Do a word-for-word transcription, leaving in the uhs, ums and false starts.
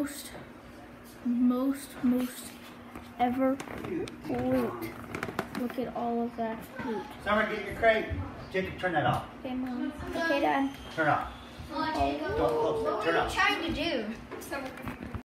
most, most, most ever loot. Look at all of that loot. Summer, get your crate. Jacob, turn that off. Okay, Mom. Okay, Dad. Turn off. Oh. Don't close it. Turn What are off. you trying to do?